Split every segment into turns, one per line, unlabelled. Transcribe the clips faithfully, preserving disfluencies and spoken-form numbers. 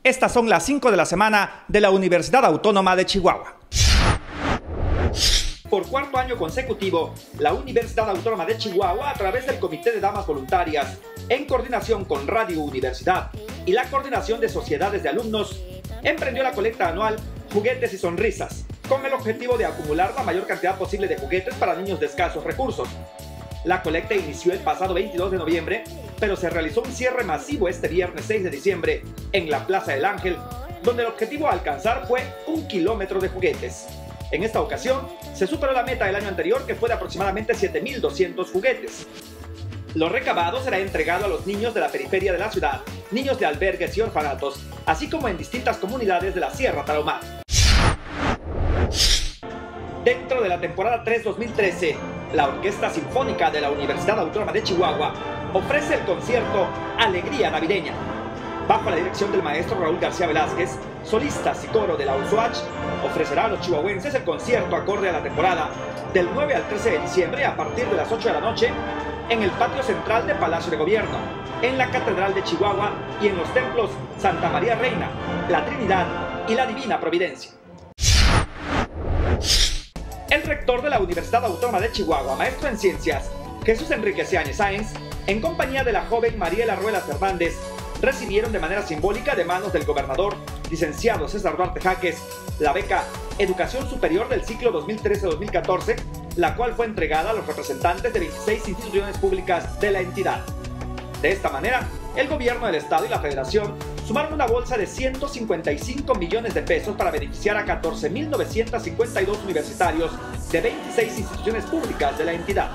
Estas son las cinco de la semana de la Universidad Autónoma de Chihuahua. Por cuarto año consecutivo, la Universidad Autónoma de Chihuahua, a través del Comité de Damas Voluntarias, en coordinación con Radio Universidad y la Coordinación de Sociedades de Alumnos, emprendió la colecta anual Juguetes y Sonrisas, con el objetivo de acumular la mayor cantidad posible de juguetes para niños de escasos recursos. La colecta inició el pasado veintidós de noviembre, pero se realizó un cierre masivo este viernes seis de diciembre en la Plaza del Ángel, donde el objetivo a alcanzar fue un kilómetro de juguetes. En esta ocasión, se superó la meta del año anterior, que fue de aproximadamente siete mil doscientos juguetes. Lo recabado será entregado a los niños de la periferia de la ciudad, niños de albergues y orfanatos, así como en distintas comunidades de la Sierra Tarahumara. Dentro de la temporada tres dos mil trece, la Orquesta Sinfónica de la Universidad Autónoma de Chihuahua ofrece el concierto Alegría Navideña. Bajo la dirección del maestro Raúl García Velázquez, solistas y coro de la U S U A Ch, ofrecerá a los chihuahuenses el concierto acorde a la temporada del nueve al trece de diciembre a partir de las ocho de la noche en el patio central de Palacio de Gobierno, en la Catedral de Chihuahua y en los templos Santa María Reina, la Trinidad y la Divina Providencia. El rector de la Universidad Autónoma de Chihuahua, maestro en ciencias, Jesús Enrique Seáñez Sáenz, en compañía de la joven Mariela Ruelas Hernández, recibieron de manera simbólica de manos del gobernador, licenciado César Duarte Jaques, la beca Educación Superior del ciclo dos mil trece dos mil catorce, la cual fue entregada a los representantes de veintiséis instituciones públicas de la entidad. De esta manera, el gobierno del estado y la federación sumaron una bolsa de ciento cincuenta y cinco millones de pesos para beneficiar a catorce mil novecientos cincuenta y dos universitarios de veintiséis instituciones públicas de la entidad.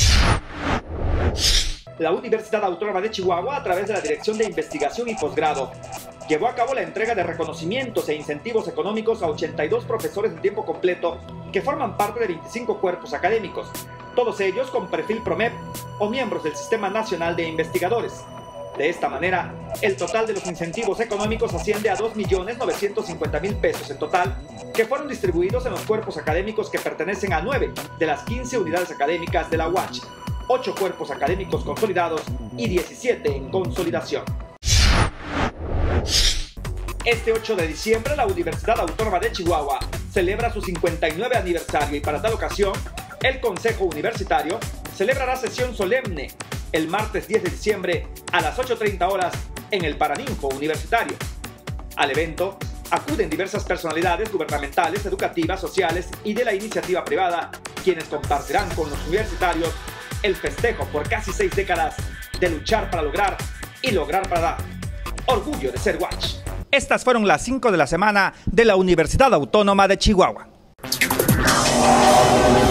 La Universidad Autónoma de Chihuahua, a través de la Dirección de Investigación y Posgrado, llevó a cabo la entrega de reconocimientos e incentivos económicos a ochenta y dos profesores de tiempo completo que forman parte de veinticinco cuerpos académicos, todos ellos con perfil PROMEP o miembros del Sistema Nacional de Investigadores. De esta manera, el total de los incentivos económicos asciende a dos millones novecientos cincuenta mil pesos en total, que fueron distribuidos en los cuerpos académicos que pertenecen a nueve de las quince unidades académicas de la U A Ch, ocho cuerpos académicos consolidados y diecisiete en consolidación. Este ocho de diciembre, la Universidad Autónoma de Chihuahua celebra su cincuenta y nueve aniversario y para tal ocasión, el Consejo Universitario celebrará sesión solemne el martes diez de diciembre a las ocho treinta horas en el Paraninfo Universitario. Al evento acuden diversas personalidades gubernamentales, educativas, sociales y de la iniciativa privada, quienes compartirán con los universitarios el festejo por casi seis décadas de luchar para lograr y lograr para dar. Orgullo de ser U A Ch. Estas fueron las cinco de la semana de la Universidad Autónoma de Chihuahua.